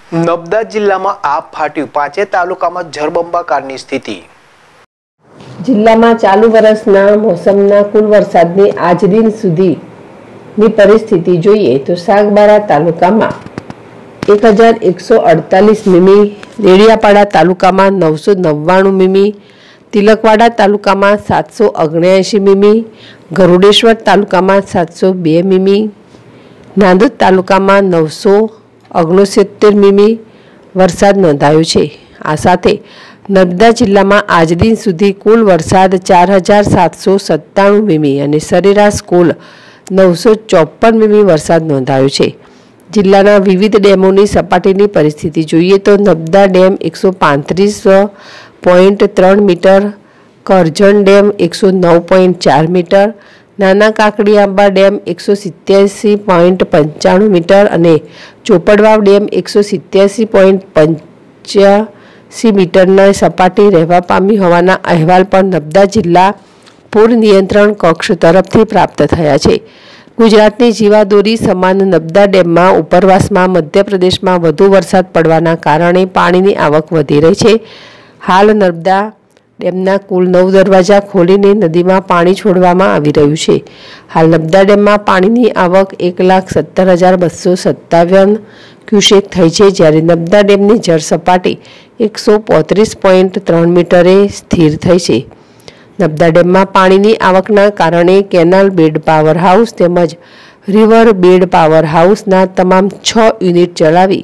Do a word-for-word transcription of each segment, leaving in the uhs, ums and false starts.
નર્મદા જિલ્લામાં આપ ફાટ્યું, પાંચે તાલુકામાં જળબંબાકારની સ્થિતિ। જિલ્લામાં ચાલુ વર્ષના મોસમના કુલ વરસાદની આજ દિન સુધીની પરિસ્થિતિ જોઈએ તો સાગબારા તાલુકામાં એક હજાર એકસો અડતાલીસ મીમી, દેડિયાપાડા તાલુકામાં નવસો નવ્વાણું મીમી, તિલકવાડા તાલુકામાં સાતસો ઓગણ્યાએંશી મીમી, ગરુડેશ્વર તાલુકામાં સાતસો બે મીમી, નાંદોદ તાલુકામાં નવસો ઓગણસિત્તેર મીમી વરસાદ નોંધાયો છે। આ સાથે નર્મદા જિલ્લામાં આજ દિન સુધી કુલ વરસાદ ચાર હજાર સાતસો સત્તાણું મીમી અને સરેરાશ કુલ નવસો ચોપન મીમી વરસાદ નોંધાયો છે। જિલ્લાના વિવિધ ડેમોની સપાટીની પરિસ્થિતિ જોઈએ તો નર્મદા ડેમ એકસો પાંત્રીસ પોઈન્ટ ત્રણ મીટર, કરજણ ડેમ એકસો નવ પોઈન્ટ ચાર મીટર, નાના કાકડીઆંબા ડેમ એકસો સિત્યાસી પોઈન્ટ પંચાણું મીટર અને ચોપડવાવ ડેમ એકસો સિત્યાસી પોઈન્ટ પંચ્યાસી મીટરના સપાટી રહેવા પામી હોવાના અહેવાલ પણ નર્મદા જિલ્લા પૂર નિયંત્રણ કક્ષ તરફથી પ્રાપ્ત થયા છે। ગુજરાતની જીવાદોરી સમાન નર્મદા ડેમમાં ઉપરવાસમાં મધ્યપ્રદેશમાં વધુ વરસાદ પડવાના કારણે પાણીની આવક વધી રહી છે। હાલ નર્મદા ડેમના કુલ નવ દરવાજા ખોલીને નદીમાં પાણી છોડવામાં આવી રહ્યું છે। હાલ નર્મદા ડેમમાં પાણીની આવક એક લાખ સત્તર હજાર બસો સત્તાવન ક્યુસેક થઈ છે, જ્યારે નર્મદા ડેમની જળ સપાટી એકસો પોત્રીસ પોઈન્ટ ત્રણ મીટરે સ્થિર થઈ છે। નર્મદા ડેમમાં પાણીની આવકના કારણે કેનાલ બેડ પાવર હાઉસ તેમજ રિવર બેડ પાવર હાઉસના તમામ છ યુનિટ ચલાવી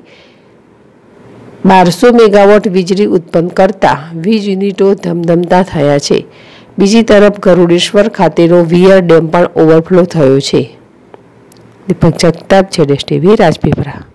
બારસો મેગાવોટ વીજળી ઉત્પન્ન કરતા વીજ યુનિટો ધમધમતા થયા છે। બીજી તરફ ગરુડેશ્વર ખાતેનો વિયર ડેમ પણ ઓવરફ્લો થયો છે। દીપક જગતાપ, જેડેશ ટીવી, રાજપીપળા।